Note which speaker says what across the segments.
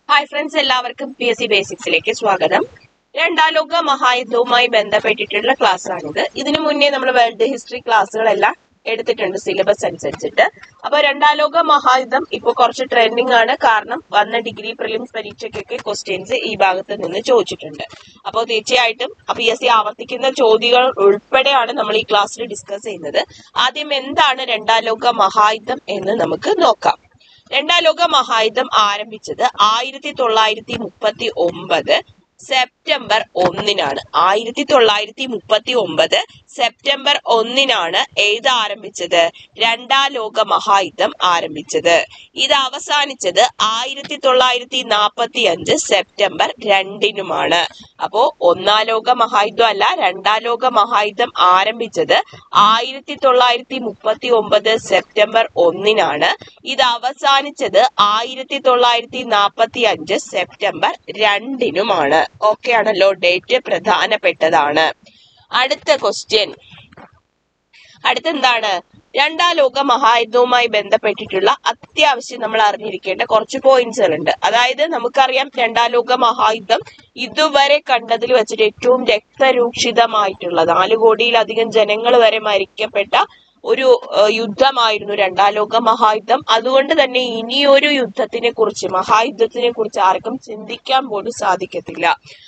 Speaker 1: Hi friends, എല്ലാവർക്കും PSC ബേസിക്സിലേക്ക് സ്വാഗതം. രണ്ടാം ലോക മഹായുദ്ധവുമായി ബന്ധപ്പെട്ടിട്ടുള്ള ക്ലാസ് ആണിത്. ഇതിനു മുന്നേ നമ്മൾ വേൾഡ് ഹിസ്റ്ററി ക്ലാസ്സുകളെല്ലാം എടുത്തിട്ടുണ്ട് സിലബസ് അനുസരിച്ചിട്ട്. അപ്പൊ രണ്ടാം ലോക മഹായുദ്ധം ഇപ്പൊ കുറച്ച് ട്രെൻഡിങ് ആണ്. കാരണം വന്ന ഡിഗ്രി പ്രിലിംസ് പരീക്ഷയ്ക്കൊക്കെ ക്വസ്റ്റ്യൻസ് ഈ ഭാഗത്ത് നിന്ന് ചോദിച്ചിട്ടുണ്ട്. അപ്പോൾ തീർച്ചയായിട്ടും PSC ആവർത്തിക്കുന്ന ചോദ്യങ്ങൾ ഉൾപ്പെടെയാണ് നമ്മൾ ഈ ക്ലാസ്സിൽ ഡിസ്കസ് ചെയ്യുന്നത്. ആദ്യം എന്താണ് രണ്ടാം ലോക മഹായുദ്ധം എന്ന് നമുക്ക് നോക്കാം. രണ്ടാം ലോക മഹായുദ്ധം ആരംഭിച്ചത് 1939 സെപ്റ്റംബർ 1-നാണ്. 1939 സെപ്റ്റംബർ 1-നാണ് ഏത് ആരംഭിച്ചത്? രണ്ടാം ലോക മഹായുദ്ധം ആരംഭിച്ചത്. ഇത് അവസാനിച്ചത് 1945 സെപ്റ്റംബർ 2-നുമാണ്. അപ്പോ ഒന്നാം ലോക മഹായുദ്ധം അല്ല, രണ്ടാം ലോക മഹായുദ്ധം ആരംഭിച്ചത് 1939 സെപ്റ്റംബർ 1-നാണ്. ഇത് അവസാനിച്ചത് 1945 സെപ്റ്റംബർ 2-നുമാണ്. ഓക്കെ ആണല്ലോ, ഡേറ്റ് പ്രധാനപ്പെട്ടതാണ്. അടുത്ത ക്വസ്റ്റ്യൻ, അടുത്തെന്താണ്? രണ്ടാം ലോക മഹായുദ്ധവുമായി ബന്ധപ്പെട്ടിട്ടുള്ള അത്യാവശ്യം നമ്മൾ അറിഞ്ഞിരിക്കേണ്ട കുറച്ച് പോയിന്റ്സുകൾ ഉണ്ട്. അതായത് നമുക്കറിയാം, രണ്ടാം ലോക മഹായുദ്ധം ഇതുവരെ കണ്ടതിൽ വെച്ചിട്ട് ഏറ്റവും രക്തരൂക്ഷിതമായിട്ടുള്ള 4 കോടിയിലധികം ജനങ്ങൾ വരെ മരിക്കപ്പെട്ട ഒരു യുദ്ധമായിരുന്നു രണ്ടാം ലോക മഹായുദ്ധം. അതുകൊണ്ട് തന്നെ ഇനിയൊരു യുദ്ധത്തിനെ കുറിച്ച്, മഹായുദ്ധത്തിനെ കുറിച്ച് ആർക്കും ചിന്തിക്കാൻ പോലും സാധിക്കത്തില്ല.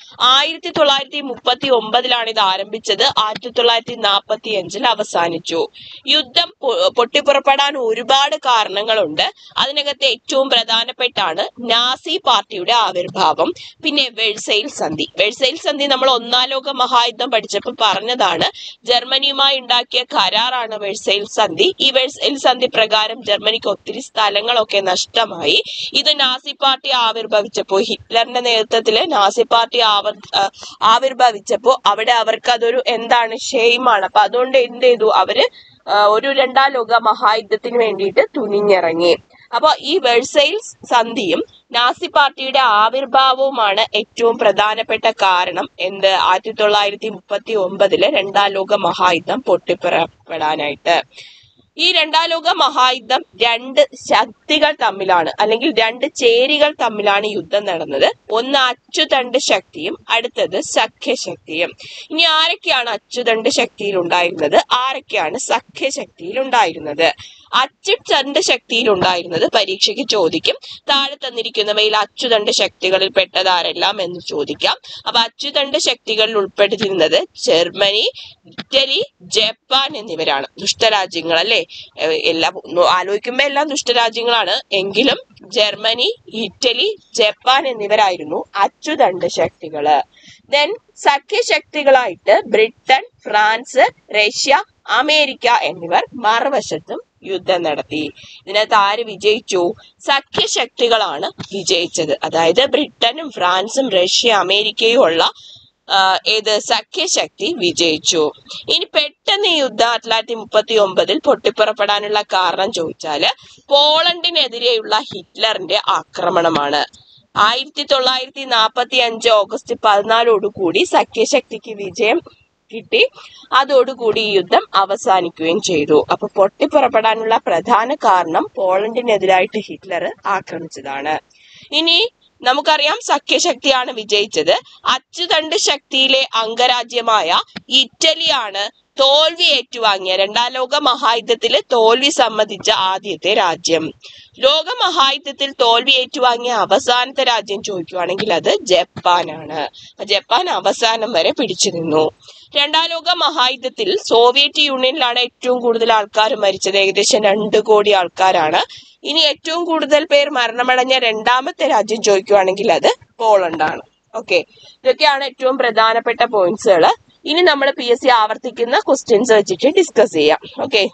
Speaker 1: 1939 ഇത് ആരംഭിച്ചത്, 1945 അവസാനിച്ചു. യുദ്ധം പൊട്ടിപ്പുറപ്പെടാൻ ഒരുപാട് കാരണങ്ങളുണ്ട്. അതിനകത്ത് ഏറ്റവും പ്രധാനപ്പെട്ടാണ് നാസി പാർട്ടിയുടെ ആവിർഭാവം, പിന്നെ വെഴ്സൈൽ സന്ധി. വെഴ്സൈൽ സന്ധി നമ്മൾ ഒന്നാം ലോക മഹായുദ്ധം പഠിച്ചപ്പോൾ പറഞ്ഞതാണ്. ജർമ്മനിയുമായി ഉണ്ടാക്കിയ കരാറാണ് വെഴ്സൈൽ സന്ധി. ഈ വെഴ്സൈൽ സന്ധി പ്രകാരം ജർമ്മനിക്ക് ഒത്തിരി സ്ഥലങ്ങളൊക്കെ നഷ്ടമായി. ഇത് നാസി പാർട്ടി ആവിർഭവിച്ചപ്പോൾ, ഹിറ്റ്ലറിന്റെ നേതൃത്വത്തില് നാസി പാർട്ടി ആവിർഭവിച്ചപ്പോ അവിടെ അവർക്ക് അതൊരു എന്താണ്, ഷെയിമാണ്. അപ്പൊ അതുകൊണ്ട് എന്ത് ചെയ്തു? അവര് ഒരു രണ്ടാം ലോക മഹായുദ്ധത്തിന് വേണ്ടിയിട്ട് തുനിഞ്ഞിറങ്ങി. അപ്പൊ ഈ വെഴ്സൈൽ സന്ധിയും നാസി പാർട്ടിയുടെ ആവിർഭാവവുമാണ് ഏറ്റവും പ്രധാനപ്പെട്ട കാരണം. എന്ത്? 1939 രണ്ടാം ലോക മഹായുദ്ധം പൊട്ടിപ്പുറപ്പെടാനായിട്ട്. ഈ രണ്ടാം ലോക മഹായുദ്ധം 2 ശക്തികൾ തമ്മിലാണ്, അല്ലെങ്കിൽ 2 ചേരികൾ തമ്മിലാണ് യുദ്ധം നടന്നത്. ഒന്ന് അച്ചുതണ്ട് ശക്തിയും അടുത്തത് സഖ്യശക്തിയും. ഇനി ആരൊക്കെയാണ് അച്ചുതണ്ട് ശക്തിയിൽ ഉണ്ടായിരുന്നത്, ആരൊക്കെയാണ് സഖ്യശക്തിയിൽ ഉണ്ടായിരുന്നത്? അച്ചുതണ്ട് ശക്തിയിൽ ഉണ്ടായിരുന്നത് പരീക്ഷയ്ക്ക് ചോദിക്കും. താഴെ തന്നിരിക്കുന്നവയിൽ അച്ചുതണ്ട് ശക്തികളിൽ പെട്ടതാരെല്ലാം എന്ന് ചോദിക്കാം. അപ്പൊ അച്ചുതണ്ട് ശക്തികളിൽ ഉൾപ്പെട്ടിരുന്നത് ജർമ്മനി, ഇറ്റലി, ജപ്പാൻ എന്നിവരാണ്. ദുഷ്ടരാജ്യങ്ങൾ അല്ലെ, എല്ലാം ആലോചിക്കുമ്പോ എല്ലാം ദുഷ്ടരാജ്യങ്ങളാണ്. എങ്കിലും ജർമ്മനി, ഇറ്റലി, ജപ്പാൻ എന്നിവരായിരുന്നു അച്ചുതണ്ട് ശക്തികള്. ദെൻ സഖ്യശക്തികളായിട്ട് ബ്രിട്ടൻ, ഫ്രാൻസ്, റഷ്യ, അമേരിക്ക എന്നിവർ മറുവശത്തും യുദ്ധം നടത്തി. ഇതിനകത്ത് ആര് വിജയിച്ചു? സഖ്യശക്തികളാണ് വിജയിച്ചത്. അതായത് ബ്രിട്ടനും ഫ്രാൻസും റഷ്യ, അമേരിക്കയും ഉള്ള സഖ്യശക്തി വിജയിച്ചു. ഇനി പെട്ടെന്ന് ഈ യുദ്ധം 1939 പൊട്ടിപ്പുറപ്പെടാനുള്ള കാരണം ചോദിച്ചാല് പോളണ്ടിനെതിരെയുള്ള ഹിറ്റ്ലറിന്റെ ആക്രമണമാണ്. 1945 ഓഗസ്റ്റ് 14 സഖ്യശക്തിക്ക് വിജയം കിട്ടി. അതോടുകൂടി ഈ യുദ്ധം അവസാനിക്കുകയും ചെയ്തു. അപ്പൊ പൊട്ടിപ്പുറപ്പെടാനുള്ള പ്രധാന കാരണം പോളണ്ടിനെതിരായിട്ട് ഹിറ്റ്ലർ ആക്രമിച്ചതാണ്. ഇനി നമുക്കറിയാം, സഖ്യശക്തിയാണ് വിജയിച്ചത്. അച്ചുതണ്ട് ശക്തിയിലെ അംഗരാജ്യമായ ഇറ്റലിയാണ് തോൽവി ഏറ്റുവാങ്ങിയ, രണ്ടാം ലോക മഹായുദ്ധത്തില് തോൽവി സമ്മതിച്ച ആദ്യത്തെ രാജ്യം. ലോക മഹായുദ്ധത്തിൽ തോൽവി ഏറ്റുവാങ്ങിയ അവസാനത്തെ രാജ്യം ചോദിക്കുവാണെങ്കിൽ അത് ജപ്പാനാണ്. ജപ്പാൻ അവസാനം വരെ പിടിച്ചു നിന്നു. രണ്ടാം ലോക മഹായുദ്ധത്തിൽ സോവിയറ്റ് യൂണിയനിലാണ് ഏറ്റവും കൂടുതൽ ആൾക്കാർ മരിച്ചത്, ഏകദേശം 2 കോടി ആൾക്കാരാണ്. ഇനി ഏറ്റവും കൂടുതൽ പേർ മരണമടഞ്ഞ രണ്ടാമത്തെ രാജ്യം ചോദിക്കുവാണെങ്കിൽ അത് പോളണ്ടാണ്. ഓക്കെ, ഇതൊക്കെയാണ് ഏറ്റവും പ്രധാനപ്പെട്ട പോയിന്റ്സുകൾ. ഇനി നമ്മൾ PSC ആവർത്തിക്കുന്ന ക്വസ്റ്റ്യൻസ് വെച്ചിട്ട് ഡിസ്കസ് ചെയ്യാം. ഓക്കെ,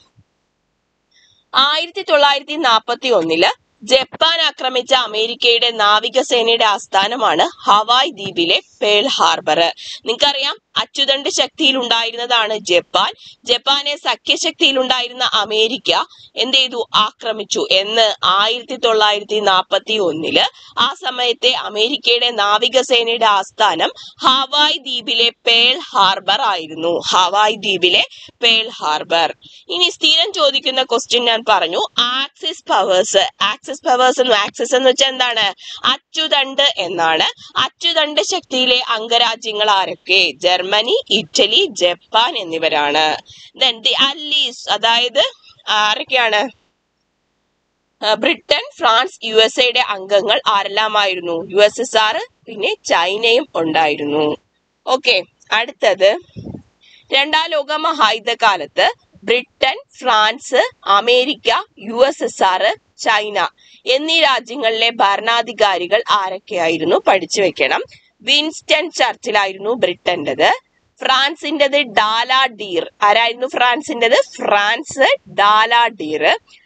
Speaker 1: 1941 ജപ്പാൻ ആക്രമിച്ച അമേരിക്കയുടെ നാവികസേനയുടെ ആസ്ഥാനമാണ് ഹവായ് ദ്വീപിലെ പേൾ ഹാർബർ. നിങ്ങൾക്കറിയാം, അച്ചുതണ്ട് ശക്തിയിൽ ഉണ്ടായിരുന്നതാണ് ജപ്പാൻ. ജപ്പാനെ സഖ്യശക്തിയിലുണ്ടായിരുന്ന അമേരിക്ക എന്ത് ചെയ്തു? ആക്രമിച്ചു. എന്ന് 1941. ആ സമയത്തെ അമേരിക്കയുടെ നാവികസേനയുടെ ആസ്ഥാനം ഹവായ് ദ്വീപിലെ പേൾ ഹാർബർ ആയിരുന്നു. ഹവായ് ദ്വീപിലെ പേൾ ഹാർബർ. ഇനി സ്ഥിരം ചോദിക്കുന്ന ക്വസ്റ്റ്യൻ ഞാൻ പറഞ്ഞു, axis powers. Axis powers axis എന്ന് വെച്ചാൽ എന്താണ്? അച്ചുതണ്ട് എന്നാണ്. അച്ചുതണ്ട് ശക്തിയിലെ അംഗരാജ്യങ്ങൾ ആരൊക്കെ? ജർമ്മനി, ഇറ്റലി, ജപ്പാൻ എന്നിവരാണ്. ദെൻ ദി അല്ലീസ്, അതായത് ആരൊക്കെയാണ്? ബ്രിട്ടൻ, ഫ്രാൻസ്, USA അംഗങ്ങൾ ആരെല്ലാമായിരുന്നു? USSR, പിന്നെ ചൈനയും ഉണ്ടായിരുന്നു. ഓക്കെ, അടുത്തത് രണ്ടാം ലോക മഹായുദ്ധകാലത്ത് Britain, France, America, USSR, China എന്നീ രാജ്യങ്ങളിലെ ഭരണാധികാരികൾ ആരൊക്കെയായിരുന്നു? പഠിച്ചു വെക്കണം. വിൻസ്റ്റൺ ചർച്ചിലായിരുന്നു ബ്രിട്ടന്റേത്. ഫ്രാൻസിന്റേത് ഡാലാഡീർ. ആരായിരുന്നു ഫ്രാൻസിന്റേത്? France Daladier.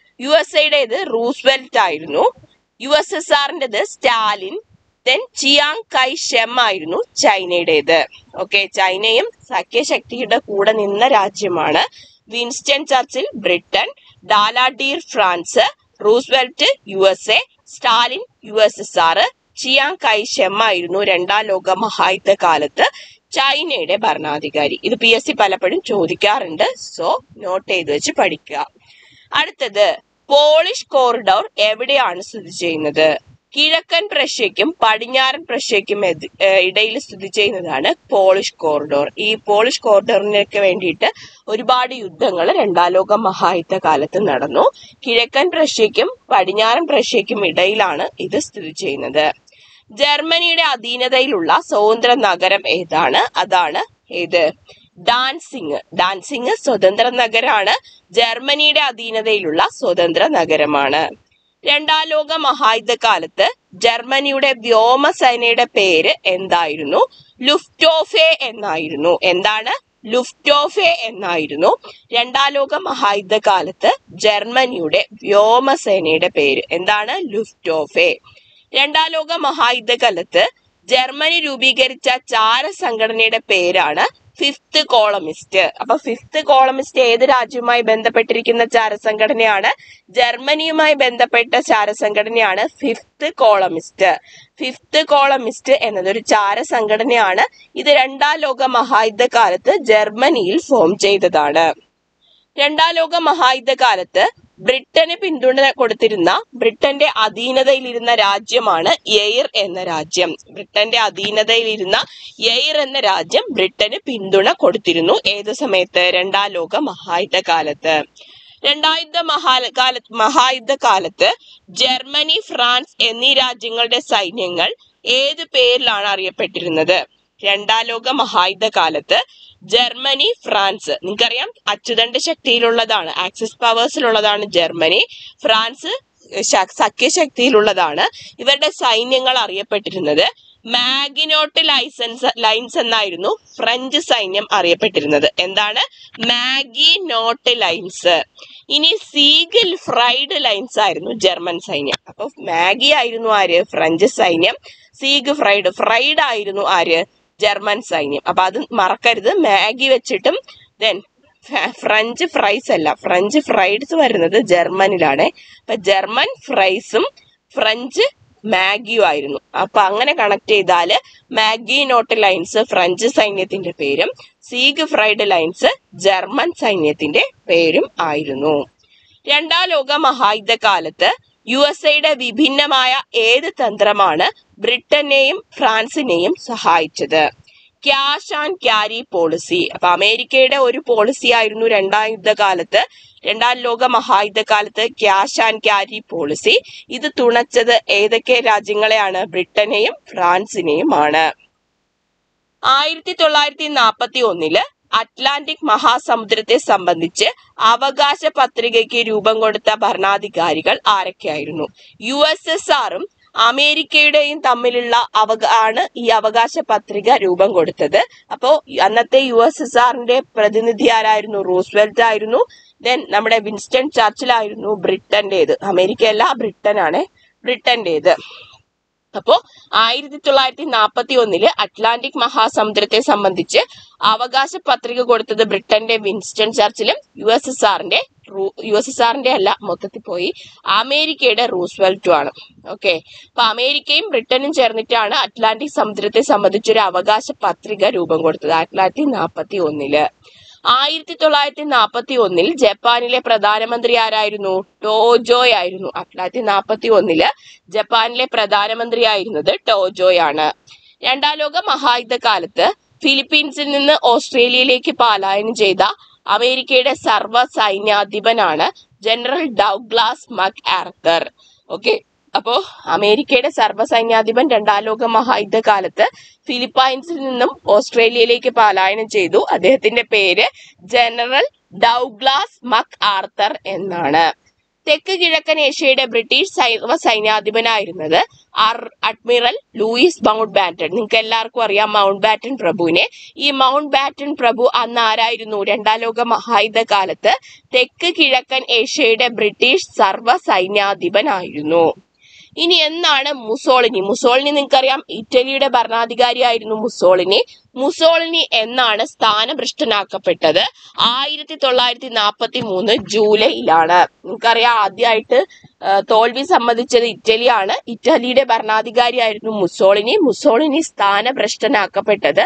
Speaker 1: USA റൂസ്വെൽറ്റ് ആയിരുന്നു. USSRന്റേത് Stalin. Then Chiang Kai Shek ആയിരുന്നു ചൈനയുടേത്. ഓക്കെ, ചൈനയും സഖ്യശക്തിയുടെ കൂടെ നിന്ന രാജ്യമാണ്. Winston Churchill Britain, Daladier France, Roosevelt USA, Stalin USSR, Chiang Kai Shek ആയിരുന്നു രണ്ടാം ലോക മഹായുദ്ധകാലത്ത് ചൈനയുടെ ഭരണാധികാരി. ഇത് PSC പലപ്പോഴും ചോദിക്കാറുണ്ട്. സോ നോട്ട് ചെയ്ത് വെച്ച് പഠിക്കുക. അടുത്തത് പോളിഷ് കോറിഡോർ എവിടെയാണ് സ്ഥിതി ചെയ്യുന്നത്? കിഴക്കൻ പ്രഷ്യയ്ക്കും പടിഞ്ഞാറൻ പ്രഷ്യയ്ക്കും ഇടയിൽ സ്ഥിതി ചെയ്യുന്നതാണ് പോളിഷ് കോറിഡോർ. ഈ പോളിഷ് കോറിഡോറിനൊക്കെ വേണ്ടിയിട്ട് ഒരുപാട് യുദ്ധങ്ങൾ രണ്ടാം ലോക മഹായുദ്ധ കാലത്ത് നടന്നു. കിഴക്കൻ പ്രഷ്യയ്ക്കും പടിഞ്ഞാറൻ പ്രഷ്യയ്ക്കും ഇടയിലാണ് ഇത് സ്ഥിതി ചെയ്യുന്നത്. ജർമ്മനിയുടെ അധീനതയിലുള്ള സ്വതന്ത്ര നഗരം ഏതാണ്? അതാണ് ഏത്? ഡാൻസിങ്. ഡാൻസിങ് സ്വതന്ത്ര നഗരമാണ്. ജർമ്മനിയുടെ അധീനതയിലുള്ള സ്വതന്ത്ര നഗരമാണ്. രണ്ടാം ലോക മഹായുദ്ധകാലത്ത് ജർമ്മനിയുടെ വ്യോമസേനയുടെ പേര് എന്തായിരുന്നു? ലുഫ്റ്റോഫെ എന്നായിരുന്നു. എന്താണ്? ലുഫ്റ്റോഫെ എന്നായിരുന്നു രണ്ടാം ലോക മഹായുദ്ധകാലത്ത് ജർമ്മനിയുടെ വ്യോമസേനയുടെ പേര്. എന്താണ്? ലുഫ്റ്റോഫെ. രണ്ടാം ലോക മഹായുദ്ധകാലത്ത് ജർമ്മനി രൂപീകരിച്ച ചാര സംഘടനയുടെ പേരാണ് ഫിഫ്ത് കോളമിസ്റ്റ്. അപ്പൊ ഫിഫ്ത് കോളമിസ്റ്റ് ഏത് രാജ്യവുമായി ബന്ധപ്പെട്ടിരിക്കുന്ന ചാരസംഘടനയാണ്? ജർമ്മനിയുമായി ബന്ധപ്പെട്ട ചാരസംഘടനയാണ് ഫിഫ്ത് കോളമിസ്റ്റ്. ഫിഫ്ത് കോളമിസ്റ്റ് എന്നതൊരു ചാരസംഘടനയാണ്. ഇത് രണ്ടാം ലോക മഹായുദ്ധകാലത്ത് ജർമ്മനിയിൽ ഫോം ചെയ്തതാണ്. രണ്ടാം ലോക മഹായുദ്ധകാലത്ത് ബ്രിട്ടന് പിന്തുണ കൊടുത്തിരുന്ന ബ്രിട്ടന്റെ അധീനതയിലിരുന്ന രാജ്യമാണ് എയർ എന്ന രാജ്യം. ബ്രിട്ടന്റെ അധീനതയിലിരുന്ന എയർ എന്ന രാജ്യം ബ്രിട്ടന് പിന്തുണ കൊടുത്തിരുന്നു. ഏത് സമയത്ത്? രണ്ടാം ലോക മഹായുദ്ധകാലത്ത്. മഹായുദ്ധകാലത്ത് ജർമ്മനി, ഫ്രാൻസ് എന്നീ രാജ്യങ്ങളുടെ സൈന്യങ്ങൾ ഏത് പേരിലാണ് അറിയപ്പെട്ടിരുന്നത്? രണ്ടാം ലോക മഹായുദ്ധകാലത്ത് ജർമ്മനി, ഫ്രാൻസ്, നിങ്ങൾക്കറിയാം അച്ചുതണ്ട് ശക്തിയിലുള്ളതാണ്, ആക്സിസ് പവേഴ്സിലുള്ളതാണ് ജർമ്മനി. ഫ്രാൻസ് സഖ്യശക്തിയിലുള്ളതാണ്. ഇവരുടെ സൈന്യങ്ങൾ അറിയപ്പെട്ടിരുന്നത് മാഗിനോട്ട് ലൈൻസ് എന്നായിരുന്നു ഫ്രഞ്ച് സൈന്യം അറിയപ്പെട്ടിരുന്നത്. എന്താണ്? Maginot lines. ഇനി സീഗിൾ ഫ്രൈഡ് ലൈൻസ് ആയിരുന്നു ജർമ്മൻ സൈന്യം. അപ്പൊ മാഗി ആയിരുന്നു ആര്? ഫ്രഞ്ച് സൈന്യം. സീഗ് ഫ്രൈഡ് ആയിരുന്നു ആര്? ജർമ്മൻ സൈന്യം. അപ്പൊ അത് മറക്കരുത്. മാഗി വെച്ചിട്ടും ദെൻ ഫ്രഞ്ച് ഫ്രൈസ് അല്ല, ഫ്രഞ്ച് ഫ്രൈഡ്സ് വരുന്നത് ജർമ്മനിലാണ്. അപ്പൊ ജർമ്മൻ ഫ്രൈസും ഫ്രഞ്ച് മാഗിയും ആയിരുന്നു. അപ്പൊ അങ്ങനെ കണക്ട് ചെയ്താല് മാഗിനോട്ട് ലൈൻസ് ഫ്രഞ്ച് സൈന്യത്തിന്റെ പേരും സീഗ് ഫ്രൈഡ് ലൈൻസ് ജർമ്മൻ സൈന്യത്തിന്റെ പേരും ആയിരുന്നു. രണ്ടാം ലോക മഹായുദ്ധകാലത്ത് USA വിഭിന്നമായ ഏത് തന്ത്രമാണ് ബ്രിട്ടനെയും ഫ്രാൻസിനെയും സഹായിച്ചത്? Cash and carry policy. അപ്പൊ അമേരിക്കയുടെ ഒരു പോളിസി ആയിരുന്നു രണ്ടാം ലോക മഹായുദ്ധകാലത്ത് ക്യാഷ് ആൻഡ് ക്യാരി പോളിസി. ഇത് തുണച്ചത് ഏതൊക്കെ രാജ്യങ്ങളെയാണ്? ബ്രിട്ടനെയും ഫ്രാൻസിനെയുമാണ്. 1941 അറ്റ്ലാന്റിക് മഹാസമുദ്രത്തെ സംബന്ധിച്ച് അവകാശ പത്രികയ്ക്ക് രൂപം കൊടുത്ത ഭരണാധികാരികൾ ആരൊക്കെയായിരുന്നു? USSRഉം അമേരിക്കയുടെയും തമ്മിലുള്ള ആണ് ഈ അവകാശ പത്രിക രൂപം കൊടുത്തത്. അപ്പോ അന്നത്തെ USSRന്റെ പ്രതിനിധി ആരായിരുന്നു? റൂസ്വെൽറ്റ് ആയിരുന്നു. ദെൻ നമ്മുടെ വിൻസ്റ്റൺ ചർച്ചിൽ ആയിരുന്നു ബ്രിട്ടന്റേത്. അമേരിക്ക അല്ല, ബ്രിട്ടനാണ് ബ്രിട്ടന്റേത്. അപ്പോ 1941 അറ്റ്ലാന്റിക് മഹാസമുദ്രത്തെ സംബന്ധിച്ച് അവകാശ പത്രിക കൊടുത്തത് ബ്രിട്ടന്റെ വിൻസ്റ്റൺ ചർച്ചിലും യു എസ് എസ് ആറിന്റെ അല്ല, മൊത്തത്തിൽ പോയി അമേരിക്കയുടെ റൂസ്വെൽറ്റും ആണ്. ഓക്കെ, അപ്പൊ അമേരിക്കയും ബ്രിട്ടനും ചേർന്നിട്ടാണ് അറ്റ്ലാന്റിക് സമുദ്രത്തെ സംബന്ധിച്ചൊരു അവകാശ പത്രിക രൂപം കൊടുത്തത് 1941. 1941 ജപ്പാനിലെ പ്രധാനമന്ത്രി ആരായിരുന്നു? ടോജോയ് ആയിരുന്നു. 1941 ജപ്പാനിലെ പ്രധാനമന്ത്രി ആയിരുന്നത് ടോജോയ് ആണ്. രണ്ടാം ലോക മഹായുദ്ധ കാലത്ത് ഫിലിപ്പീൻസിൽ നിന്ന് ഓസ്ട്രേലിയയിലേക്ക് പലായനം ചെയ്ത അമേരിക്കയുടെ സർവ്വ സൈന്യാധിപനാണ് ജനറൽ ഡഗ്ലാസ് മക് ആർതർ. ഓക്കെ, അപ്പോ അമേരിക്കയുടെ സർവ്വസൈന്യാധിപൻ രണ്ടാം ലോക മഹായുദ്ധ കാലത്ത് ഫിലിപ്പൈൻസിൽ നിന്നും ഓസ്ട്രേലിയയിലേക്ക് പലായനം ചെയ്തു. അദ്ദേഹത്തിന്റെ പേര് ജനറൽ ഡഗ്ലാസ് മക് ആർതർ എന്നാണ്. തെക്ക് കിഴക്കൻ ഏഷ്യയുടെ ബ്രിട്ടീഷ് സർവ്വസൈന്യാധിപനായിരുന്നത് അഡ്മിറൽ ലൂയിസ് മൗണ്ട് ബാറ്റൺ. നിങ്ങൾക്ക് എല്ലാവർക്കും അറിയാം മൗണ്ട് ബാറ്റൺ പ്രഭുവിനെ. ഈ മൗണ്ട് ബാറ്റൺ പ്രഭു അന്ന് ആരായിരുന്നു? രണ്ടാം ലോക മഹായുദ്ധ കാലത്ത് തെക്ക് കിഴക്കൻ ഏഷ്യയുടെ ബ്രിട്ടീഷ് സർവ്വസൈന്യാധിപനായിരുന്നു. ഇനി എന്നാണ് മുസോളിനി നിങ്ങൾക്കറിയാം ഇറ്റലിയുടെ ഭരണാധികാരിയായിരുന്നു മുസോളിനി എന്നാണ് സ്ഥാനഭ്രഷ്ടനാക്കപ്പെട്ടത്? 1943 ജൂലൈയിലാണ്. നിങ്ങൾക്കറിയാം ആദ്യമായിട്ട് തോൽവി സമ്മതിച്ചത് ഇറ്റലിയാണ്. ഇറ്റലിയുടെ ഭരണാധികാരിയായിരുന്നു മുസോളിനി സ്ഥാനഭ്രഷ്ടനാക്കപ്പെട്ടത്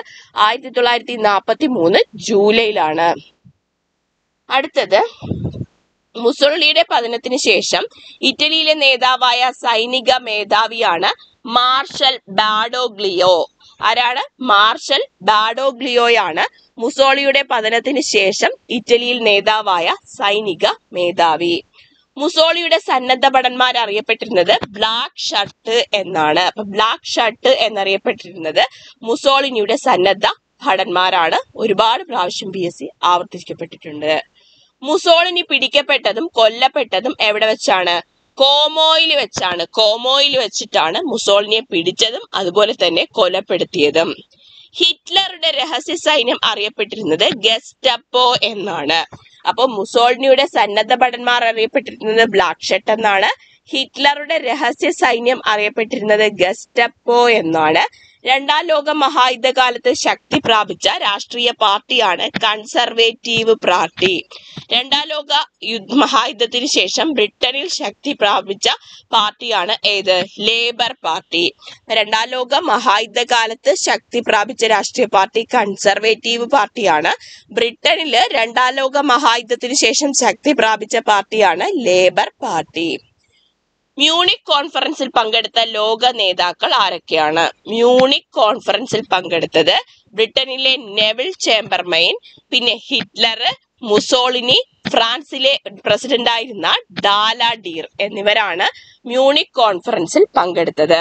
Speaker 1: 1943 ജൂലൈയിലാണ്. അടുത്തത്, മുസോളിനിയുടെ പതനത്തിന് ശേഷം ഇറ്റലിയിലെ നേതാവായ സൈനിക മേധാവിയാണ് മാർഷൽ ബാഡോഗ്ലിയോ. ആരാണ്? മാർഷൽ ബാഡോഗ്ലിയോയാണ് മുസോളിനിയുടെ പതനത്തിന് ശേഷം ഇറ്റലിയിൽ നേതാവായ സൈനിക മേധാവി. മുസോളിനിയുടെ സന്നദ്ധ ഭടന്മാർ അറിയപ്പെട്ടിരുന്നത് ബ്ലാക്ക് ഷർട്ട് എന്നാണ്. അപ്പൊ ബ്ലാക്ക് ഷർട്ട് എന്നറിയപ്പെട്ടിരുന്നത് മുസോളിനിയുടെ സന്നദ്ധ ഭടന്മാരാണ്. ഒരുപാട് പ്രാവശ്യം PSC ആവർത്തിക്കപ്പെട്ടിട്ടുണ്ട്. മുസോളിനി പിടിക്കപ്പെട്ടതും കൊല്ലപ്പെട്ടതും എവിടെ വെച്ചാണ്? കോമോയിൽ വെച്ചാണ്. കോമോയിൽ വെച്ചിട്ടാണ് മുസോളിനിയെ പിടിച്ചതും അതുപോലെ തന്നെ കൊലപ്പെടുത്തിയതും. ഹിറ്റ്ലറുടെ രഹസ്യ സൈന്യം അറിയപ്പെട്ടിരുന്നത് ഗെസ്റ്റപ്പോ എന്നാണ്. അപ്പൊ മുസോളിനിയുടെ സന്നദ്ധ ഭടന്മാർ അറിയപ്പെട്ടിരുന്നത് ബ്ലാക്ക് ഷർട്ട് എന്നാണ്. ഹിറ്റ്ലറുടെ രഹസ്യ സൈന്യം അറിയപ്പെട്ടിരുന്നത് ഗെസ്റ്റപ്പോ എന്നാണ്. രണ്ടാം ലോക മഹായുദ്ധ കാലത്ത് ശക്തി പ്രാപിച്ച രാഷ്ട്രീയ പാർട്ടിയാണ് കൺസർവേറ്റീവ് പാർട്ടി. രണ്ടാം ലോക മഹായുദ്ധത്തിന് ശേഷം ബ്രിട്ടനിൽ ശക്തി പ്രാപിച്ച പാർട്ടിയാണ് ഏത്? Labour Party. രണ്ടാം ലോക മഹായുദ്ധ കാലത്ത് ശക്തി പ്രാപിച്ച രാഷ്ട്രീയ പാർട്ടി കൺസർവേറ്റീവ് പാർട്ടിയാണ്. ബ്രിട്ടനില് രണ്ടാം ലോക മഹായുദ്ധത്തിന് ശേഷം ശക്തി പ്രാപിച്ച പാർട്ടിയാണ് ലേബർ പാർട്ടി. മ്യൂണിക് കോൺഫറൻസിൽ പങ്കെടുത്ത ലോക നേതാക്കൾ ആരൊക്കെയാണ്? മ്യൂണിക് കോൺഫറൻസിൽ പങ്കെടുത്തത് ബ്രിട്ടനിലെ നെവിൽ ചേംബർലൈൻ, പിന്നെ ഹിറ്റ്ലർ, മുസോളിനി, ഫ്രാൻസിലെ പ്രസിഡന്റ് ആയിരുന്ന ഡാലാഡീർ എന്നിവരാണ് മ്യൂണിക് കോൺഫറൻസിൽ പങ്കെടുത്തത്.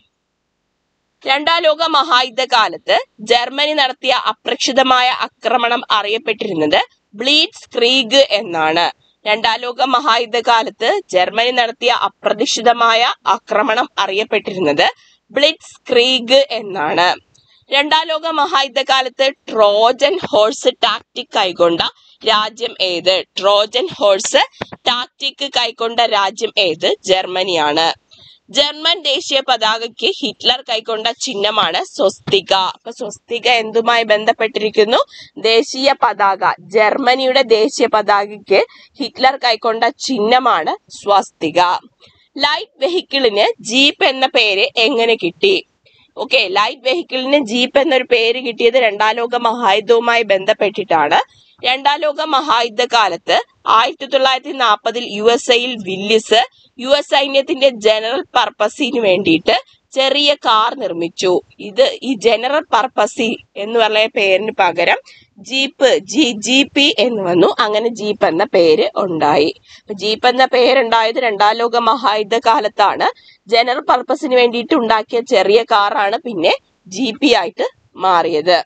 Speaker 1: രണ്ടാം ലോക മഹായുദ്ധ കാലത്ത് ജർമ്മനി നടത്തിയ അപ്രതീക്ഷിതമായ ആക്രമണം അറിയപ്പെട്ടിരുന്നത് ബ്ലീറ്റ്സ് ക്രീഗ് എന്നാണ്. രണ്ടാം ലോക മഹായുദ്ധ കാലത്ത് ജർമ്മനി നടത്തിയ അപ്രതീക്ഷിതമായ ആക്രമണം അറിയപ്പെട്ടിരുന്നത് ബ്ലിറ്റ്സ് ക്രീഗ് എന്നാണ്. രണ്ടാം ലോക മഹായുദ്ധ കാലത്ത് ട്രോജൻ ഹോഴ്സ് ടാക്ടിക് കൈക്കൊണ്ട രാജ്യം ഏത്? ട്രോജൻ ഹോഴ്സ് ടാക്ടിക് കൈക്കൊണ്ട രാജ്യം ഏത്? ജർമ്മനിയാണ്. ജർമ്മൻ ദേശീയ പതാകയ്ക്ക് ഹിറ്റ്ലർ കൈക്കൊണ്ട ചിഹ്നമാണ് സ്വസ്തിക. അപ്പൊ സ്വസ്തിക എന്തുമായി ബന്ധപ്പെട്ടിരിക്കുന്നു? ദേശീയ പതാക. ജർമ്മനിയുടെ ദേശീയ പതാകയ്ക്ക് ഹിറ്റ്ലർ കൈക്കൊണ്ട ചിഹ്നമാണ് സ്വസ്തിക. ലൈറ്റ് വെഹിക്കിളിന് ജീപ്പ് എന്ന പേര് എങ്ങനെ കിട്ടി? ഓക്കെ, ലൈറ്റ് വെഹിക്കിളിന് ജീപ്പ് എന്നൊരു പേര് കിട്ടിയത് രണ്ടാം ലോക മഹായുദ്ധവുമായി ബന്ധപ്പെട്ടിട്ടാണ്. രണ്ടാം ലോക മഹായുദ്ധ കാലത്ത് 1940 USA-യിൽ വില്ലിസ് US സൈന്യത്തിന്റെ ജനറൽ പർപ്പസിന് വേണ്ടിയിട്ട് ചെറിയ കാർ നിർമ്മിച്ചു. ഈ ജനറൽ പർപ്പസി എന്ന് പറയുന്ന പേരിന് പകരം ജീപ്പ് GP എന്ന് വന്നു. അങ്ങനെ ജീപ്പ് എന്ന പേര് ഉണ്ടായി. ജീപ്പ് എന്ന പേരുണ്ടായത് രണ്ടാം ലോക മഹായുദ്ധ കാലത്താണ്. ജനറൽ പർപ്പസിന് വേണ്ടിയിട്ട് ഉണ്ടാക്കിയ ചെറിയ കാറാണ് പിന്നെ GP ആയിട്ട് മാറിയത്.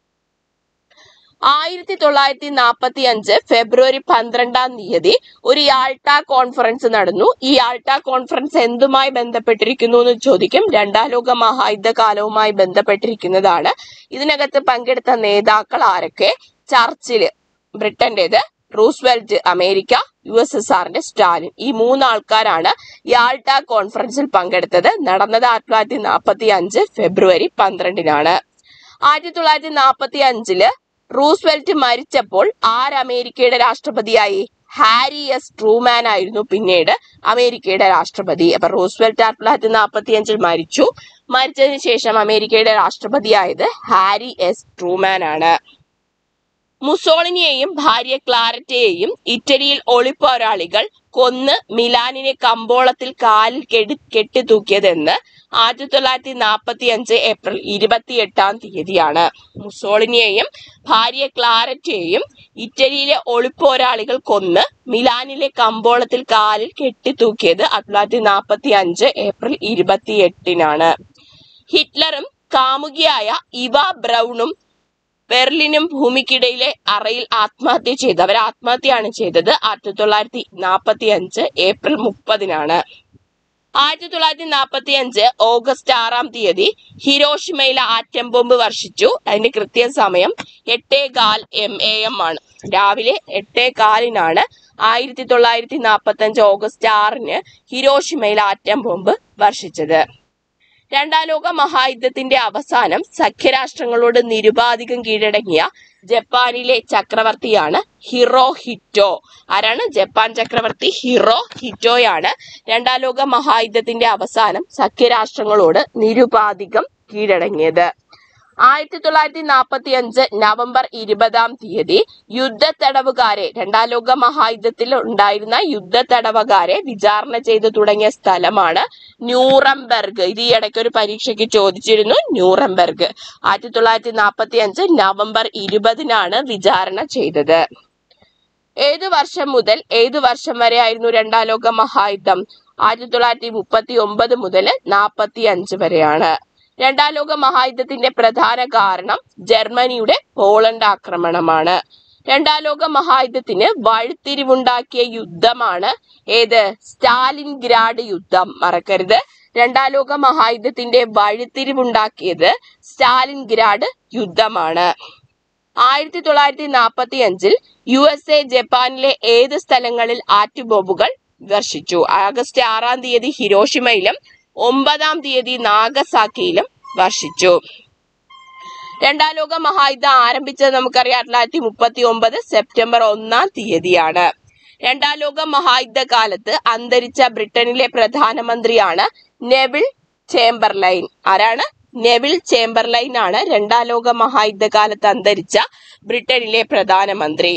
Speaker 1: 1945 ഫെബ്രുവരി 12 ഒരു യാൾട്ട കോൺഫറൻസ് നടന്നു. ഈ യാൾട്ട കോൺഫറൻസ് എന്തുമായി ബന്ധപ്പെട്ടിരിക്കുന്നു എന്ന് ചോദിക്കും. രണ്ടാം ലോക മഹായുദ്ധ കാലവുമായി ബന്ധപ്പെട്ടിരിക്കുന്നതാണ്. ഇതിനകത്ത് പങ്കെടുത്ത നേതാക്കൾ ആരൊക്കെ? ചർച്ചില് ബ്രിട്ടന്റേത്, റൂസ്വെൽറ്റ് അമേരിക്ക, USSRന്റെ സ്റ്റാലിൻ. ഈ 3 ആൾക്കാരാണ് യാൾട്ട കോൺഫറൻസിൽ പങ്കെടുത്തത്. നടന്നത് 1945 ഫെബ്രുവരി 12-നാണ്. 1945 റൂസ്വെൽറ്റ് മരിച്ചപ്പോൾ അമേരിക്കയുടെ രാഷ്ട്രപതിയായി? ഹാരി എസ് ട്രൂമാൻ ആയിരുന്നു പിന്നീട് അമേരിക്കയുടെ രാഷ്ട്രപതി. അപ്പൊ റൂസ്വെൽറ്റ് 1945 മരിച്ചു. മരിച്ചതിന് ശേഷം അമേരിക്കയുടെ രാഷ്ട്രപതിയായത് ഹാരി എസ് ട്രൂമാൻ ആണ്. മുസോളിനിയെയും ഭാര്യ ക്ലാരറ്റയെയും ഇറ്റലിയിൽ ഒളിപ്പോരാളികൾ കൊന്ന് മിലാനിനെ കമ്പോളത്തിൽ കാലിൽ കെട്ടിത്തൂക്കിയതെന്ന് 1945 ഏപ്രിൽ 28-ാം മുസോളിനിയെയും ഭാര്യ ക്ലാരറ്റയെയും ഇറ്റലിയിലെ ഒളിപ്പോരാളികൾ കൊന്ന് മിലാനിലെ കമ്പോളത്തിൽ കാലിൽ കെട്ടിത്തൂക്കിയത് 1945 ഏപ്രിൽ 28-നാണ്. ഹിറ്റ്ലറും കാമുകിയായ ഇവ ബ്രൗണും ബെർലിനും ഭൂമിക്കിടയിലെ അറയിൽ ആത്മഹത്യ ചെയ്തു. അവർ ആത്മഹത്യയാണ് ചെയ്തത് 1945 ഏപ്രിൽ 30-നാണ്. 1945 ഓഗസ്റ്റ് 6-ാം ഹിരോഷിമയിൽ ആറ്റം ബോംബ് വർഷിച്ചു. അതിന്റെ കൃത്യസമയം 8:15 AM ആണ്. രാവിലെ 8:15-നാണ് 1945 ഓഗസ്റ്റ് 6-ന് ഹിരോഷിമയിൽ ആറ്റം ബോംബ് വർഷിച്ചത്. രണ്ടാം ലോക മഹായുദ്ധത്തിന്റെ അവസാനം സഖ്യരാഷ്ട്രങ്ങളോട് നിരുപാധികം കീഴടങ്ങിയ ജപ്പാനിലെ ചക്രവർത്തിയാണ് ഹിറോഹിറ്റോ. ആരാണ്? ജപ്പാൻ ചക്രവർത്തി ഹിറോഹിറ്റോയാണ് രണ്ടാം ലോക മഹായുദ്ധത്തിന്റെ അവസാനം സഖ്യരാഷ്ട്രങ്ങളോട് നിരുപാധികം കീഴടങ്ങിയത്. 1945 നവംബർ 20-ാം യുദ്ധത്തടവുകാരെ, രണ്ടാം ലോക മഹായുദ്ധത്തിൽ ഉണ്ടായിരുന്ന യുദ്ധത്തടവുകാരെ വിചാരണ ചെയ്തു തുടങ്ങിയ സ്ഥലമാണ് ന്യൂറംബർഗ്. ഇത് ഈ ഇടയ്ക്ക് ഒരു പരീക്ഷയ്ക്ക് ചോദിച്ചിരുന്നു. ന്യൂറംബർഗ് 1945 നവംബർ 20-നാണ് വിചാരണ ചെയ്തത്. ഏതു വർഷം മുതൽ ഏതു വർഷം വരെ ആയിരുന്നു രണ്ടാം ലോക മഹായുദ്ധം? 1939 മുതൽ 45 വരെയാണ്. രണ്ടാം ലോക മഹായുദ്ധത്തിന്റെ പ്രധാന കാരണം ജർമ്മനിയുടെ പോളണ്ട് ആക്രമണമാണ്. രണ്ടാം ലോക മഹായുദ്ധത്തിന് വഴിത്തിരിവുണ്ടാക്കിയ യുദ്ധമാണ് ഏത്? സ്റ്റാലിൻഗ്രാഡ് യുദ്ധം. മറക്കരുത്, രണ്ടാം ലോക മഹായുദ്ധത്തിന്റെ വഴിത്തിരിവുണ്ടാക്കിയത് സ്റ്റാലിൻഗ്രാഡ് യുദ്ധമാണ്. 1945 USA ജപ്പാനിലെ ഏത് സ്ഥലങ്ങളിൽ ആറ്റുബോംബുകൾ വർഷിച്ചു? ആഗസ്റ്റ് 6-ാം ഹിരോഷിമയിലും 9-ാം നാഗസാക്കിയിലും വർഷിച്ചു. രണ്ടാം ലോക മഹായുദ്ധം ആരംഭിച്ചത് നമുക്കറിയാം 1939 സെപ്റ്റംബർ 1-ാം. രണ്ടാം ലോക മഹായുദ്ധ കാലത്ത് അന്തരിച്ച ബ്രിട്ടനിലെ പ്രധാനമന്ത്രിയാണ് നെവിൽ ചേംബർലൈൻ. ആരാണ്? നെവിൽ ചേംബർലൈൻ ആണ് രണ്ടാം ലോക മഹായുദ്ധ കാലത്ത് അന്തരിച്ച ബ്രിട്ടനിലെ പ്രധാനമന്ത്രി.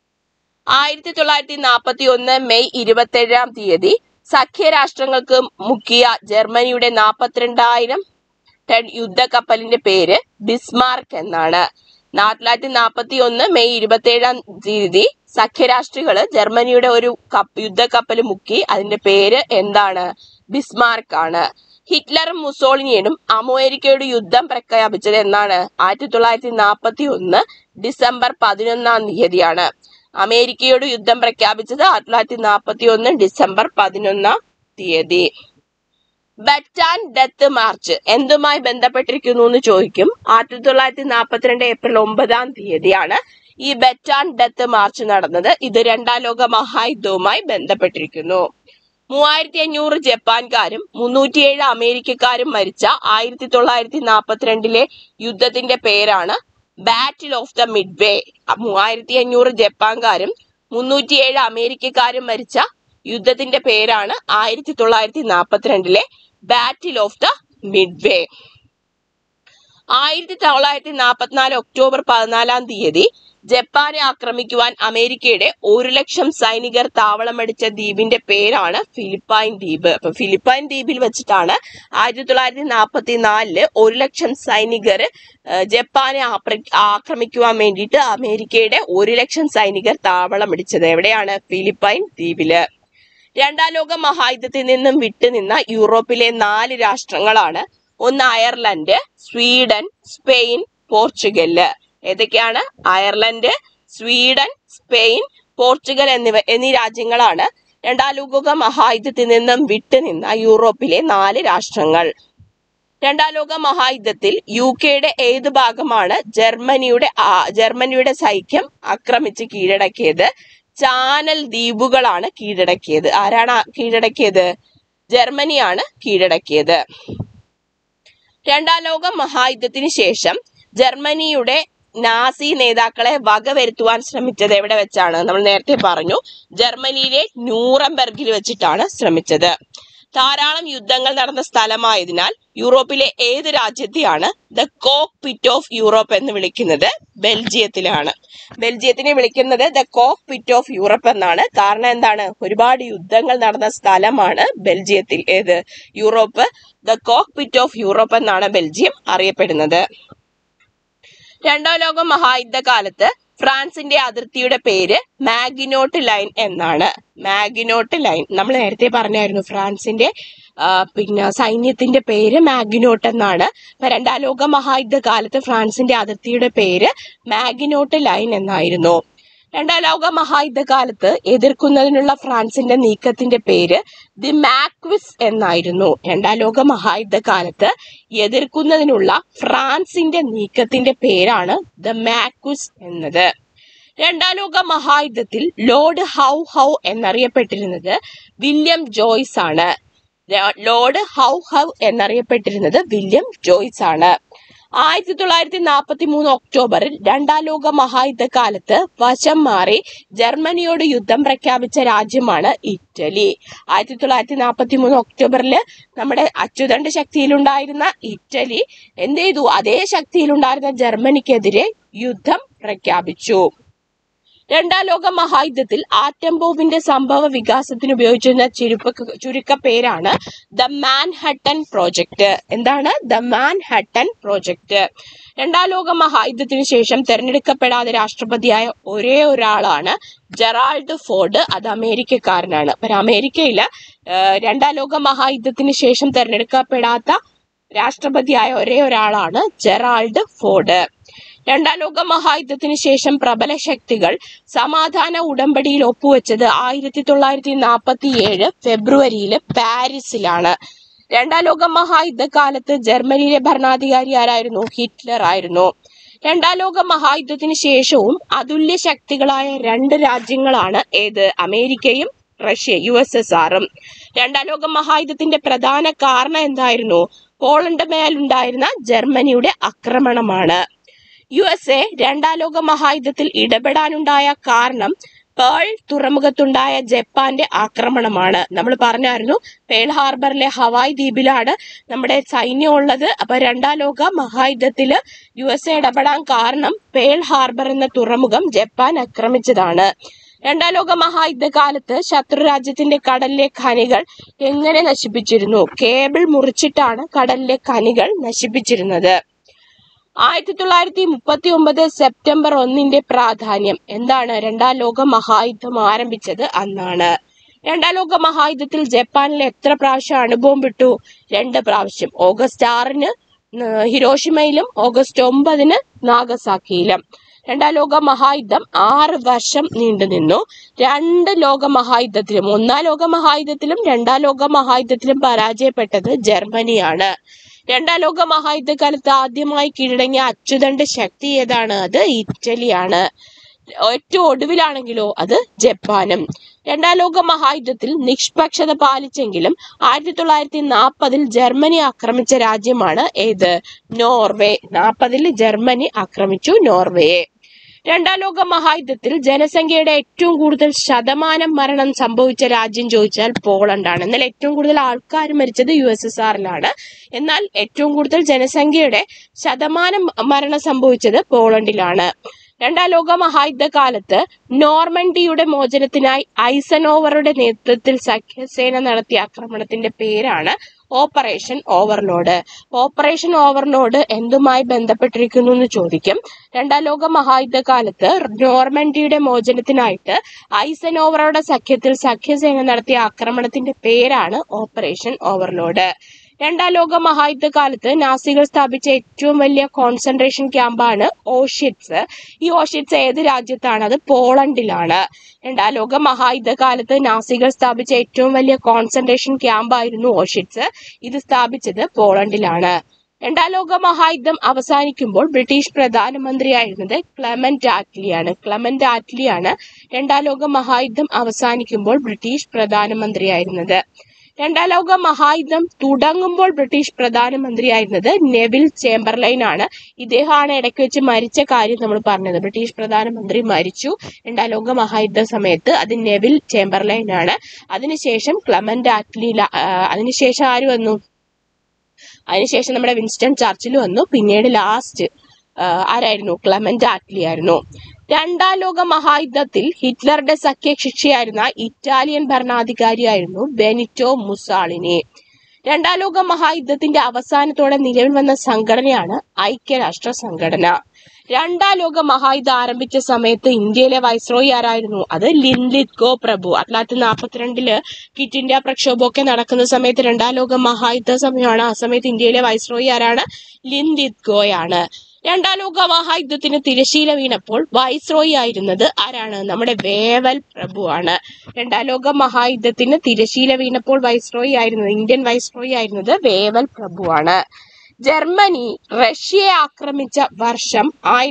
Speaker 1: 1941 മെയ് 27-ാം സഖ്യരാഷ്ട്രങ്ങൾക്ക് മുക്കിയ ജർമ്മനിയുടെ 42,000 ടൺ യുദ്ധക്കപ്പലിന്റെ പേര് ബിസ്മാർക്ക് എന്നാണ്. 1941 മെയ് 27-ാം സഖ്യരാഷ്ട്രങ്ങള് ജർമ്മനിയുടെ ഒരു യുദ്ധക്കപ്പൽ മുക്കി. അതിന്റെ പേര് എന്താണ്? ബിസ്മാർക്ക് ആണ്. ഹിറ്റ്ലറും മുസോളിനിയും അമേരിക്കയോട് യുദ്ധം പ്രഖ്യാപിച്ചത് എന്നാണ്? 1941 ഡിസംബർ 11-ാം. അമേരിക്കയോട് യുദ്ധം പ്രഖ്യാപിച്ചത് 1941 ഡിസംബർ 11-ാം. ബറ്റാൻ ഡെത്ത് മാർച്ച് എന്തുമായി ബന്ധപ്പെട്ടിരിക്കുന്നു എന്ന് ചോദിക്കും. 1942 ഏപ്രിൽ 9-ാം ഈ ബറ്റാൻ ഡെത്ത് മാർച്ച് നടന്നത്. ഇത് രണ്ടാം ലോക മഹായുദ്ധവുമായി ബന്ധപ്പെട്ടിരിക്കുന്നു. 3500 ജപ്പാൻകാരും 307 അമേരിക്കക്കാരും മരിച്ച 1942 യുദ്ധത്തിന്റെ പേരാണ് ബാറ്റിൽ ഓഫ് ദ മിഡ്വേ. 3500 ജപ്പാൻകാരും 307 അമേരിക്കക്കാരും മരിച്ച യുദ്ധത്തിന്റെ പേരാണ് 1942 battle of the Midway. 1944 October 14-ാം ജപ്പാനെ ആക്രമിക്കുവാൻ അമേരിക്കയുടെ 1,00,000 സൈനികർ താവളമടിച്ച ദ്വീപിന്റെ പേരാണ് ഫിലിപ്പൈൻ ദ്വീപ്. അപ്പൊ ഫിലിപ്പൈൻ ദ്വീപിൽ വെച്ചിട്ടാണ് 1944 1,00,000 സൈനികർ ജപ്പാനെ ആക്രമിക്കുവാൻ വേണ്ടിയിട്ട് അമേരിക്കയുടെ 1,00,000 സൈനികർ താവളമടിച്ചത്. എവിടെയാണ്? ഫിലിപ്പൈൻ ദ്വീപില്. രണ്ടാം ലോക മഹായുദ്ധത്തിൽ നിന്നും വിട്ടുനിന്ന യൂറോപ്പിലെ 4 രാഷ്ട്രങ്ങളാണ്. ഒന്ന് അയർലൻഡ്, സ്വീഡൻ, സ്പെയിൻ, പോർച്ചുഗല്. ഏതൊക്കെയാണ്? അയർലൻഡ്, സ്വീഡൻ, സ്പെയിൻ, പോർച്ചുഗൽ എന്നീ രാജ്യങ്ങളാണ് രണ്ടാം ലോക മഹായുദ്ധത്തിൽ നിന്നും വിട്ടുനിന്ന യൂറോപ്പിലെ 4 രാഷ്ട്രങ്ങൾ. രണ്ടാം ലോക മഹായുദ്ധത്തിൽ UK ഏത് ഭാഗമാണ് ജർമ്മനിയുടെ സൈന്യം ആക്രമിച്ച് കീഴടക്കിയത്? ചാനൽ ദ്വീപുകളാണ് കീഴടക്കിയത്. ആരാണ് കീഴടക്കിയത്? ജർമ്മനിയാണ് കീഴടക്കിയത്. രണ്ടാം ലോക മഹായുദ്ധത്തിന് ശേഷം ജർമ്മനിയുടെ നാസി നേതാക്കളെ വകവരുത്തുവാൻ ശ്രമിച്ചത് എവിടെ വെച്ചാണ്? നമ്മൾ നേരത്തെ പറഞ്ഞു, ജർമ്മനിയിലെ ന്യൂറംബർഗിൽ വെച്ചിട്ടാണ് ശ്രമിച്ചത്. ധാരാളം യുദ്ധങ്ങൾ നടന്ന സ്ഥലമായതിനാൽ യൂറോപ്പിലെ ഏത് രാജ്യത്തെയാണ് the cockpit of Europe എന്ന് വിളിക്കുന്നത്? ബെൽജിയത്തിലാണ്. ബെൽജിയത്തിനെ വിളിക്കുന്നത് the cockpit of Europe എന്നാണ്. കാരണം എന്താണ്? ഒരുപാട് യുദ്ധങ്ങൾ നടന്ന സ്ഥലമാണ് ബെൽജിയത്തിൽ. ഏത്? Europe. The cockpit of Europe എന്നാണ് ബെൽജിയം അറിയപ്പെടുന്നത്. രണ്ടാം ലോക മഹായുദ്ധകാലത്ത് ഫ്രാൻസിന്റെ അതിർത്തിയുടെ പേര് മാഗ്നോട്ട് ലൈൻ എന്നാണ്. മാഗ്നോട്ട് ലൈൻ നമ്മൾ നേരത്തെ പറഞ്ഞായിരുന്നു, ഫ്രാൻസിന്റെ സൈന്യത്തിന്റെ പേര് മാഗ്നോട്ട് എന്നാണ്. രണ്ടാം ലോക മഹായുദ്ധകാലത്ത് ഫ്രാൻസിന്റെ അതിർത്തിയുടെ പേര് മാഗ്നോട്ട് ലൈൻ എന്നായിരുന്നു. രണ്ടാം ലോക മഹായുദ്ധകാലത്ത് എതിർക്കുന്നതിനുള്ള ഫ്രാൻസിന്റെ നീക്കത്തിന്റെ പേര് ദി മാക്വിസ് എന്നായിരുന്നു. രണ്ടാം ലോക മഹായുദ്ധകാലത്ത് എതിർക്കുന്നതിനുള്ള ഫ്രാൻസിന്റെ നീക്കത്തിന്റെ പേരാണ് ദ മാക്വിസ് എന്നത്. രണ്ടാം ലോക മഹായുദ്ധത്തിൽ ലോർഡ് ഹൗ ഹൗ എന്നറിയപ്പെട്ടിരുന്നത് വില്യം ജോയ്സ് ആണ്. ലോർഡ് ഹൗ ഹൗ എന്നറിയപ്പെട്ടിരുന്നത് വില്യം ജോയ്സ് ആണ്. 1943 ഒക്ടോബറിൽ രണ്ടാം ലോക മഹായുദ്ധകാലത്ത് വശം മാറി ജർമ്മനിയോട് യുദ്ധം പ്രഖ്യാപിച്ച രാജ്യമാണ് ഇറ്റലി. 1943 ഒക്ടോബറിൽ നമ്മുടെ അച്ചുതണ്ട് ശക്തിയിലുണ്ടായിരുന്ന ഇറ്റലി എന്ത് ചെയ്തു? അതേ ശക്തിയിലുണ്ടായിരുന്ന ജർമ്മനിക്കെതിരെ യുദ്ധം പ്രഖ്യാപിച്ചു. രണ്ടാം ലോക മഹായുദ്ധത്തിൽ ആറ്റം ബോംബിന്റെ സംഭവ വികാസത്തിന് ഉപയോഗിച്ചിരുന്ന ചുരുക്കപ്പേരാണ് ദ മാൻഹട്ടൻ പ്രോജക്ട്. എന്താണ്? The Manhattan project. രണ്ടാം ലോക മഹായുദ്ധത്തിന് ശേഷം തെരഞ്ഞെടുക്കപ്പെടാതെ രാഷ്ട്രപതിയായ ഒരേ ഒരാളാണ് ജെറാൾഡ് ഫോർഡ്. അത് അമേരിക്കക്കാരനാണ്. അമേരിക്കയില് രണ്ടാം ലോക മഹായുദ്ധത്തിന് ശേഷം തെരഞ്ഞെടുക്കപ്പെടാത്ത രാഷ്ട്രപതിയായ ഒരേ ഒരാളാണ് ജെറാൾഡ് ഫോർഡ്. രണ്ടാം ലോക മഹായുദ്ധത്തിന് ശേഷം പ്രബല ശക്തികൾ സമാധാന ഉടമ്പടിയിൽ ഒപ്പുവെച്ചത് 1947 ഫെബ്രുവരിയില് പാരീസിലാണ്. രണ്ടാം ലോക മഹായുദ്ധകാലത്ത് ജർമ്മനിയിലെ ഭരണാധികാരി ആരായിരുന്നു? ഹിറ്റ്ലർ ആയിരുന്നു. രണ്ടാം ലോക മഹായുദ്ധത്തിന് ശേഷവും അതുല്യ ശക്തികളായ രണ്ട് രാജ്യങ്ങളാണ് ഏത്? അമേരിക്കയും റഷ്യ USSRും. രണ്ടാം ലോക മഹായുദ്ധത്തിന്റെ പ്രധാന കാരണം എന്തായിരുന്നു? പോളണ്ട് മേലുണ്ടായിരുന്ന ജർമ്മനിയുടെ ആക്രമണമാണ്. USA രണ്ടാം ലോക മഹായുദ്ധത്തിൽ ഇടപെടാനുണ്ടായ കാരണം പേൾ തുറമുഖത്തുണ്ടായ ജപ്പാന്റെ ആക്രമണമാണ്. നമ്മൾ പറഞ്ഞായിരുന്നു, പേൾ ഹാർബറിലെ ഹവായ് ദ്വീപിലാണ് നമ്മുടെ സൈന്യം ഉള്ളത്. അപ്പൊ രണ്ടാം ലോക മഹായുദ്ധത്തില് USA ഇടപെടാൻ കാരണം പേൾ ഹാർബർ എന്ന തുറമുഖം ജപ്പാൻ ആക്രമിച്ചതാണ്. രണ്ടാം ലോക മഹായുദ്ധകാലത്ത് ശത്രു രാജ്യത്തിന്റെ കടലിലെ ഖനികൾ എങ്ങനെ നശിപ്പിച്ചിരുന്നു? കേബിൾ മുറിച്ചിട്ടാണ് കടലിലെ ഖനികൾ നശിപ്പിച്ചിരുന്നത്. 1939 സെപ്റ്റംബർ 1 പ്രാധാന്യം എന്താണ്? രണ്ടാം ലോക മഹായുദ്ധം ആരംഭിച്ചത് അന്നാണ്. രണ്ടാം ലോക മഹായുദ്ധത്തിൽ ജപ്പാനിൽ എത്ര പ്രാവശ്യം അണുബോംബിട്ടു? 2 പ്രാവശ്യം. ഓഗസ്റ്റ് 6 ഹിരോഷിമയിലും ഓഗസ്റ്റ് 9 നാഗസാക്കിയിലും. രണ്ടാം ലോക മഹായുദ്ധം 6 വർഷം നീണ്ടുനിന്നു. 2 ലോക മഹായുദ്ധത്തിലും, ഒന്നാം ലോക മഹായുദ്ധത്തിലും രണ്ടാം ലോക മഹായുദ്ധത്തിലും പരാജയപ്പെട്ടത് ജർമ്മനിയാണ്. രണ്ടാം ലോക മഹായുദ്ധകാലത്ത് ആദ്യമായി കീഴടങ്ങിയ അച്ചുതണ്ട് ശക്തി ഏതാണ്? അത് ഇറ്റലിയാണ്. ഏറ്റവും ഒടുവിലാണെങ്കിലോ അത് ജപ്പാനും. രണ്ടാം ലോക മഹായുദ്ധത്തിൽ നിഷ്പക്ഷത പാലിച്ചെങ്കിലും 1940 ജർമ്മനി ആക്രമിച്ച രാജ്യമാണ് ഏത്? നോർവേ. 40 ജർമ്മനി ആക്രമിച്ചു നോർവേയെ. രണ്ടാം ലോക മഹായുദ്ധത്തിൽ ജനസംഖ്യയുടെ ഏറ്റവും കൂടുതൽ ശതമാനം മരണം സംഭവിച്ച രാജ്യം ചോദിച്ചാൽ പോളണ്ടാണ്. എന്നാൽ ഏറ്റവും കൂടുതൽ ആൾക്കാർ മരിച്ചത് USSRലാണ്. എന്നാൽ ഏറ്റവും കൂടുതൽ ജനസംഖ്യയുടെ ശതമാനം മരണം സംഭവിച്ചത് പോളണ്ടിലാണ്. രണ്ടാം ലോക മഹായുദ്ധകാലത്ത് നോർമണ്ടിയുടെ മോചനത്തിനായി ഐസനോവറുടെ നേതൃത്വത്തിൽ സഖ്യസേന നടത്തിയ ആക്രമണത്തിന്റെ പേരാണ് ഓപ്പറേഷൻ ഓവർലോഡ്. ഓപ്പറേഷൻ ഓവർലോഡ് എന്തുമായി ബന്ധപ്പെട്ടിരിക്കുന്നു എന്ന് ചോദിക്കും. രണ്ടാം ലോക മഹായുദ്ധകാലത്ത് നോർമണ്ടിയുടെ മോചനത്തിനായിട്ട് ഐസനോവറുടെ സഖ്യത്തിൽ സഖ്യസേന നടത്തിയ ആക്രമണത്തിന്റെ പേരാണ് ഓപ്പറേഷൻ ഓവർലോഡ്. രണ്ടാം ലോക മഹായുദ്ധകാലത്ത് നാസികൾ സ്ഥാപിച്ച ഏറ്റവും വലിയ കോൺസെൻട്രേഷൻ ക്യാമ്പാണ് ഓഷിറ്റ്സ്. ഈ ഓഷിറ്റ്സ് ഏത് രാജ്യത്താണ്? അത് പോളണ്ടിലാണ്. രണ്ടാം ലോക മഹായുദ്ധകാലത്ത് നാസികൾ സ്ഥാപിച്ച ഏറ്റവും വലിയ കോൺസെൻട്രേഷൻ ക്യാമ്പായിരുന്നു ഓഷിറ്റ്സ്. ഇത് സ്ഥാപിച്ചത് പോളണ്ടിലാണ്. രണ്ടാം ലോക മഹായുദ്ധം അവസാനിക്കുമ്പോൾ ബ്രിട്ടീഷ് പ്രധാനമന്ത്രിയായിരുന്നത് ക്ലെമന്റ് ആറ്റ്ലിയാണ് രണ്ടാം ലോക മഹായുദ്ധം അവസാനിക്കുമ്പോൾ ബ്രിട്ടീഷ് പ്രധാനമന്ത്രിയായിരുന്നത്. രണ്ടാം ലോക മഹായുദ്ധം തുടങ്ങുമ്പോൾ ബ്രിട്ടീഷ് പ്രധാനമന്ത്രിയായിരുന്നത് നെവിൽ ചേംബർലൈൻ ആണ്. ഇദ്ദേഹമാണ് ഇടയ്ക്ക് വെച്ച് മരിച്ച കാര്യം നമ്മൾ പറഞ്ഞത്. ബ്രിട്ടീഷ് പ്രധാനമന്ത്രി മരിച്ചു രണ്ടാം ലോക മഹായുദ്ധ സമയത്ത്. അത് നെവിൽ ചേംബർലൈൻ ആണ്. അതിനുശേഷം ക്ലെമന്റ് ആറ്റ്ലി, അതിനുശേഷം ആര് വന്നു? അതിനുശേഷം നമ്മുടെ വിൻസ്റ്റൺ ചർച്ചിൽ വന്നു. പിന്നീട് ലാസ്റ്റ് ആരായിരുന്നു? ക്ലെമന്റ് ആറ്റ്ലി ആയിരുന്നു. രണ്ടാം ലോക മഹായുദ്ധത്തിൽ ഹിറ്റ്ലറുടെ സഖ്യകക്ഷിയായിരുന്ന ഇറ്റാലിയൻ ഭരണാധികാരിയായിരുന്നു ബെനിറ്റോ മുസാളിനി. രണ്ടാം ലോക മഹായുദ്ധത്തിന്റെ അവസാനത്തോടെ നിലവിൽ വന്ന സംഘടനയാണ് ഐക്യരാഷ്ട്ര സംഘടന. രണ്ടാം ലോക മഹായുദ്ധം ആരംഭിച്ച സമയത്ത് ഇന്ത്യയിലെ വൈസ്രോയി ആരായിരുന്നു? അത് ലിൻലിത്ഗോ പ്രഭു. 1942 ക്വിറ്റ് ഇന്ത്യ പ്രക്ഷോഭമൊക്കെ നടക്കുന്ന സമയത്ത് രണ്ടാം ലോക മഹായുദ്ധ സമയമാണ്. ആ സമയത്ത് ഇന്ത്യയിലെ വൈസ്രോയി ആരാണ്? ലിൻലിത്ഗോയാണ്. രണ്ടാം ലോക മഹായുദ്ധത്തിന് തിരശീല വീണപ്പോൾ വൈസ്രോയി ആയിരുന്നത് ആരാണ്? നമ്മുടെ വേവൽ പ്രഭു ആണ്. രണ്ടാം ലോക മഹായുദ്ധത്തിന് തിരശീല വീണപ്പോൾ വൈസ്രോയി ആയിരുന്നത്, ഇന്ത്യൻ വൈസ്രോയി ആയിരുന്നത് വേവൽ പ്രഭു ആണ്. ജർമ്മനി റഷ്യയെ ആക്രമിച്ച വർഷം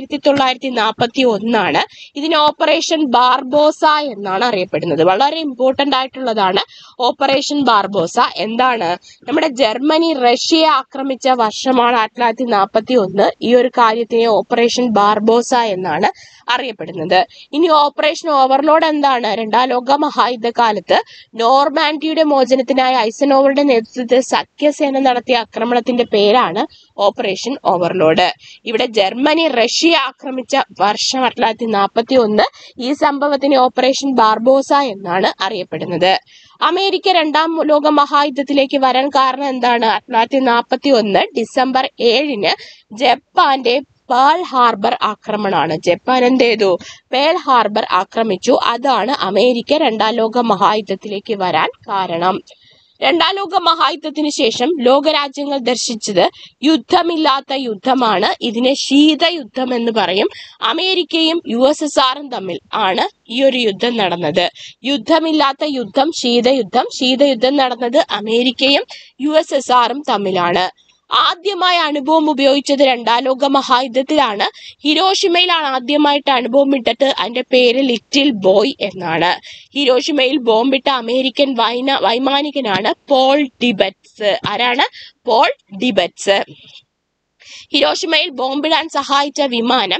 Speaker 1: 1941 ഇതിന് ഓപ്പറേഷൻ ബാർബോസ എന്നാണ് അറിയപ്പെടുന്നത്. വളരെ ഇമ്പോർട്ടന്റ് ആയിട്ടുള്ളതാണ് ഓപ്പറേഷൻ ബാർബോസ. എന്താണ്? നമ്മുടെ ജർമ്മനി റഷ്യയെ ആക്രമിച്ച വർഷമാണ് 1941. ഈ ഒരു കാര്യത്തിനെ ഓപ്പറേഷൻ ബാർബോസ എന്നാണ് അറിയപ്പെടുന്നത്. ഇനി ഓപ്പറേഷൻ ഓവർലോഡ് എന്താണ്? രണ്ടാം ലോക മഹായുദ്ധ കാലത്ത് നോർമാൻഡിയുടെ മോചനത്തിനായി ഐസനോവറുടെ നേതൃത്വത്തിൽ സഖ്യസേന നടത്തിയ ആക്രമണത്തിന്റെ പേരാണ് ഓപ്പറേഷൻ ഓവർലോഡ്. ഇവിടെ ജർമ്മനി റഷ്യയെ ആക്രമിച്ച വർഷം 1941. ഈ സംഭവത്തിന് ഓപ്പറേഷൻ ബാർബോസ എന്നാണ് അറിയപ്പെടുന്നത്. അമേരിക്ക രണ്ടാം ലോക മഹായുദ്ധത്തിലേക്ക് വരാൻ കാരണം എന്താണ്? 1941 ഡിസംബർ 7 ജപ്പാന്റെ പേൾ ഹാർബർ ആക്രമണമാണ്. ജപ്പാൻ എന്ത് ചെയ്തു? പേൾ ഹാർബർ ആക്രമിച്ചു. അതാണ് അമേരിക്ക രണ്ടാം ലോക മഹായുദ്ധത്തിലേക്ക് വരാൻ കാരണം. രണ്ടാം ലോക മഹായുദ്ധത്തിന് ശേഷം ലോകരാജ്യങ്ങൾ ദർശിച്ചത് യുദ്ധമില്ലാത്ത യുദ്ധമാണ്. ഇതിനെ ശീതയുദ്ധം എന്ന് പറയും. അമേരിക്കയും USSRും തമ്മിൽ ആണ് ഈ ഒരു യുദ്ധം നടന്നത്. യുദ്ധമില്ലാത്ത യുദ്ധം ശീതയുദ്ധം. ശീതയുദ്ധം നടന്നത് അമേരിക്കയും USSRും തമ്മിലാണ്. ആദ്യമായി അണുബോംബ് ഉപയോഗിച്ചത് രണ്ടാം ലോക മഹായുദ്ധത്തിലാണ്. ഹിരോഷിമയിലാണ് ആദ്യമായിട്ട് അണുബോംബിട്ടത്. അതിന്റെ പേര് ലിറ്റിൽ ബോയ് എന്നാണ്. ഹിരോഷിമയിൽ ബോംബിട്ട അമേരിക്കൻ വൈമാനികനാണ് പോൾ ഡിബറ്റ്സ്. ആരാണ്? പോൾ ഡിബറ്റ്സ്. ഹിരോഷിമയിൽ ബോംബിടാൻ സഹായിച്ച വിമാനം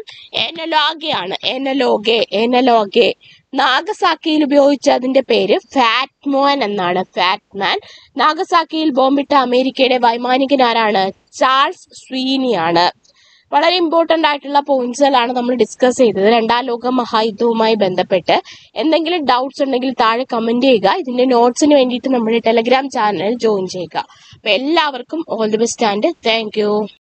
Speaker 1: എനലോഗെ. നാഗസാക്കിയിൽ ഉപയോഗിച്ച അതിന്റെ പേര് ഫാറ്റ്മാൻ എന്നാണ്. ഫാറ്റ്മാൻ. നാഗസാക്കിയിൽ ബോംബിട്ട അമേരിക്കയുടെ വൈമാനികൻ ആരാണ്? ചാൾസ് സ്വീനിയാണ്. വളരെ ഇമ്പോർട്ടന്റ് ആയിട്ടുള്ള പോയിന്റ്സുകളാണ് നമ്മൾ ഡിസ്കസ് ചെയ്തത് രണ്ടാം ലോക മഹായുദ്ധവുമായി ബന്ധപ്പെട്ട്. എന്തെങ്കിലും ഡൗട്ട്സ് ഉണ്ടെങ്കിൽ താഴെ കമന്റ് ചെയ്യുക. ഇതിന്റെ നോട്ട്സിന് വേണ്ടിയിട്ട് നമ്മുടെ ടെലഗ്രാം ചാനൽ ജോയിൻ ചെയ്യുക. അപ്പൊ എല്ലാവർക്കും all the best and thank U.